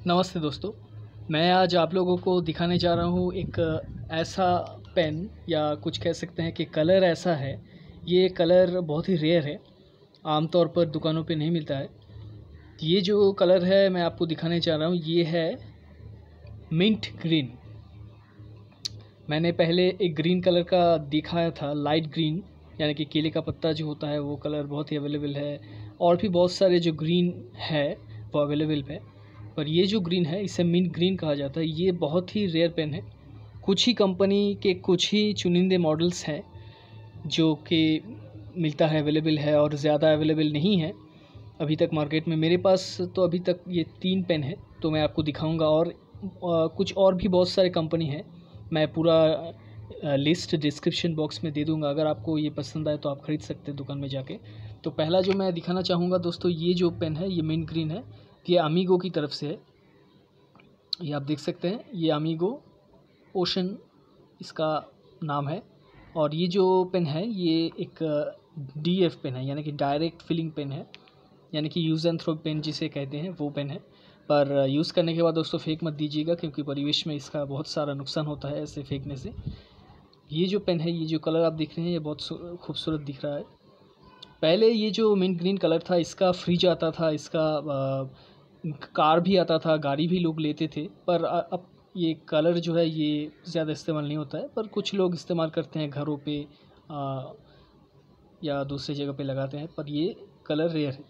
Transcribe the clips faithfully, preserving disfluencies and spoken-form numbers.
नमस्ते दोस्तों, मैं आज आप लोगों को दिखाने जा रहा हूँ एक ऐसा पेन या कुछ कह सकते हैं कि कलर ऐसा है। ये कलर बहुत ही रेयर है, आमतौर पर दुकानों पे नहीं मिलता है। ये जो कलर है मैं आपको दिखाने जा रहा हूँ, ये है मिंट ग्रीन। मैंने पहले एक ग्रीन कलर का दिखाया था, लाइट ग्रीन, यानी कि केले का पत्ता जो होता है वो कलर बहुत ही अवेलेबल है, और भी बहुत सारे जो ग्रीन है वो अवेलेबल है। पर ये जो ग्रीन है इसे मिंट ग्रीन कहा जाता है। ये बहुत ही रेयर पेन है। कुछ ही कंपनी के कुछ ही चुनिंदे मॉडल्स हैं जो कि मिलता है, अवेलेबल है, और ज़्यादा अवेलेबल नहीं है अभी तक मार्केट में। मेरे पास तो अभी तक ये तीन पेन है, तो मैं आपको दिखाऊंगा। और आ, कुछ और भी बहुत सारे कंपनी हैं, मैं पूरा लिस्ट डिस्क्रिप्शन बॉक्स में दे दूंगा। अगर आपको ये पसंद आए तो आप ख़रीद सकते हैं दुकान में जाके। तो पहला जो मैं दिखाना चाहूँगा दोस्तों, ये जो पेन है ये मिंट ग्रीन है। ये अमीगो की तरफ से है, ये आप देख सकते हैं। ये अमीगो ओशन इसका नाम है। और ये जो पेन है ये एक डी एफ पेन है, यानी कि डायरेक्ट फिलिंग पेन है, यानी कि यूज़ एंड थ्रो पेन जिसे कहते हैं वो पेन है। पर यूज़ करने के बाद दोस्तों फेंक मत दीजिएगा, क्योंकि परिवेश में इसका बहुत सारा नुकसान होता है ऐसे फेंकने से। ये जो पेन है, ये जो कलर आप देख रहे हैं, ये बहुत खूबसूरत दिख रहा है। पहले ये जो मिंट ग्रीन कलर था इसका फ्रिज आता था, इसका आ, कार भी आता था, गाड़ी भी लोग लेते थे। पर अब ये कलर जो है ये ज़्यादा इस्तेमाल नहीं होता है, पर कुछ लोग इस्तेमाल करते हैं घरों पे आ, या दूसरी जगह पे लगाते हैं। पर ये कलर रेयर है।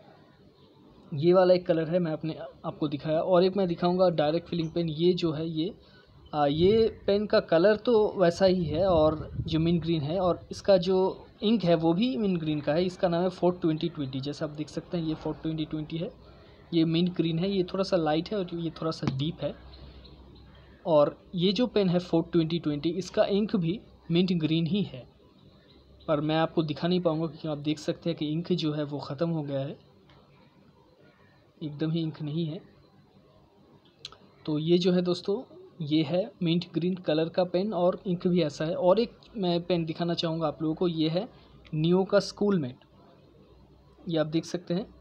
ये वाला एक कलर है, मैं अपने आपको दिखाया। और एक मैं दिखाऊंगा डायरेक्ट फिलिंग पेन। ये जो है ये आ, ये पेन का कलर तो वैसा ही है, और जो मिंट ग्रीन है, और इसका जो इंक है वो भी मिंट ग्रीन का है। इसका नाम है फोर्ट ट्वेंटी ट्वेंटी। जैसा आप देख सकते हैं ये फोर्ट ट्वेंटी ट्वेंटी है। ये मिंट ग्रीन है, ये थोड़ा सा लाइट है और ये थोड़ा सा डीप है। और ये जो पेन है फोर्ट ट्वेंटी ट्वेंटी, इसका इंक भी मिंट ग्रीन ही है। पर मैं आपको दिखा नहीं पाऊँगा, क्योंकि आप देख सकते हैं कि इंक जो है वो ख़त्म हो गया है, एकदम ही इंक नहीं है। तो ये जो है दोस्तों, ये है मिंट ग्रीन कलर का पेन, और इंक भी ऐसा है। और एक मैं पेन दिखाना चाहूँगा आप लोगों को, ये है नियो का स्कूलमेट। ये आप देख सकते हैं,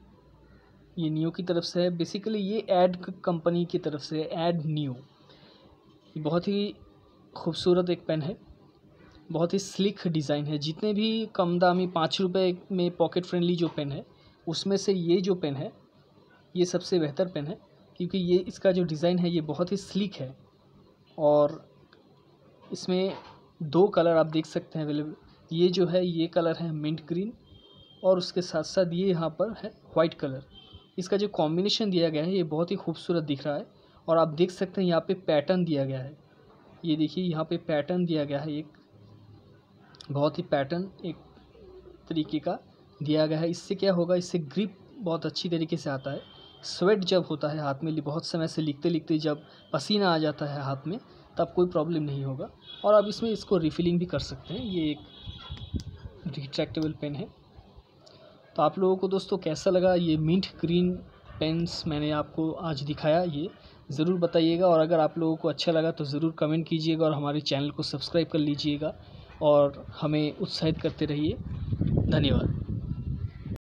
ये नियो की तरफ से है। बेसिकली ये ऐड कंपनी की तरफ से है, ऐड नियो। ये बहुत ही खूबसूरत एक पेन है, बहुत ही स्लिक डिज़ाइन है। जितने भी कम दामी पाँच रुपये में पॉकेट फ्रेंडली जो पेन है, उसमें से ये जो पेन है ये सबसे बेहतर पेन है, क्योंकि ये इसका जो डिज़ाइन है ये बहुत ही स्लिक है। और इसमें दो कलर आप देख सकते हैं अवेलेबल। ये जो है ये कलर है मिंट ग्रीन, और उसके साथ साथ ये यहाँ पर है वाइट कलर। इसका जो कॉम्बिनेशन दिया गया है ये बहुत ही खूबसूरत दिख रहा है। और आप देख सकते हैं यहाँ पे पैटर्न दिया गया है। ये देखिए यहाँ पे पैटर्न दिया गया है, एक बहुत ही पैटर्न एक तरीके का दिया गया है। इससे क्या होगा, इससे ग्रिप बहुत अच्छी तरीके से आता है। स्वेट जब होता है हाथ में, बहुत समय से लिखते लिखते जब पसीना आ जाता है हाथ में, तब कोई प्रॉब्लम नहीं होगा। और आप इसमें इसको रिफिलिंग भी कर सकते हैं। ये एक रिट्रैक्टेबल पेन है। तो आप लोगों को दोस्तों कैसा लगा ये मिंट ग्रीन पेन्स मैंने आपको आज दिखाया, ये ज़रूर बताइएगा। और अगर आप लोगों को अच्छा लगा तो ज़रूर कमेंट कीजिएगा, और हमारे चैनल को सब्सक्राइब कर लीजिएगा, और हमें उत्साहित करते रहिए। धन्यवाद।